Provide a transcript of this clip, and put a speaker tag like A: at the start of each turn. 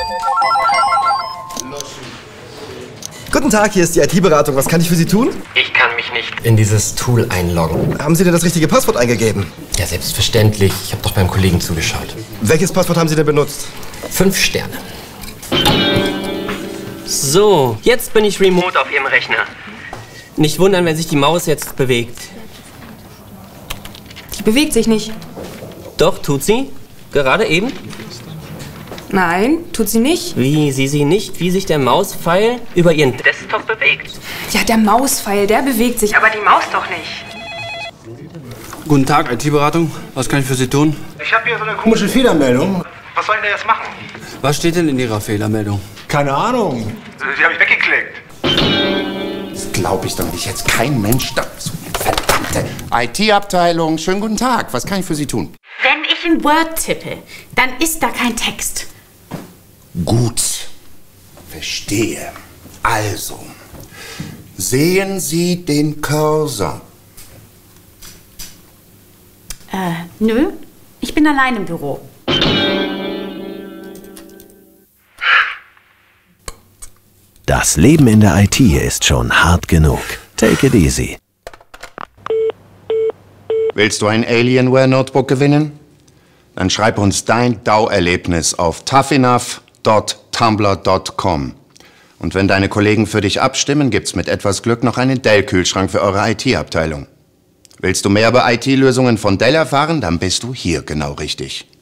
A: Guten Tag, hier ist die IT-Beratung. Was kann ich für Sie tun?
B: Ich kann mich nicht in dieses Tool einloggen.
A: Haben Sie denn das richtige Passwort eingegeben?
B: Ja, selbstverständlich. Ich habe doch beim Kollegen zugeschaut.
A: Welches Passwort haben Sie denn benutzt?
B: 5 Sterne. So, jetzt bin ich remote auf Ihrem Rechner. Nicht wundern, wenn sich die Maus jetzt bewegt.
C: Die bewegt sich nicht.
B: Doch, tut sie. Gerade eben.
C: Nein, tut sie nicht.
B: Wie, Sie nicht, wie sich der Mauspfeil über Ihren Desktop bewegt?
C: Ja, der Mauspfeil, der bewegt sich, aber die Maus doch nicht.
D: Guten Tag, IT-Beratung. Was kann ich für Sie tun?
E: Ich habe hier so eine komische Fehlermeldung.
F: Was soll ich denn jetzt machen?
D: Was steht denn in Ihrer Fehlermeldung?
E: Keine Ahnung.
F: Die habe ich weggeklickt.
G: Das glaube ich doch nicht. Jetzt kein Mensch dazu. Verdammte IT-Abteilung. Schönen guten Tag. Was kann ich für Sie tun?
H: Wenn ich in Word tippe, dann ist da kein Text.
G: Gut. Verstehe. Also, sehen Sie den Cursor?
H: Nö. Ich bin allein im Büro.
I: Das Leben in der IT ist schon hart genug. Take it easy.
G: Willst du ein Alienware-Notebook gewinnen? Dann schreib uns dein DAO-Erlebnis auf toughenough.tumblr.com. Und wenn deine Kollegen für dich abstimmen, gibt's mit etwas Glück noch einen Dell-Kühlschrank für eure IT-Abteilung. Willst du mehr über IT-Lösungen von Dell erfahren, dann bist du hier genau richtig.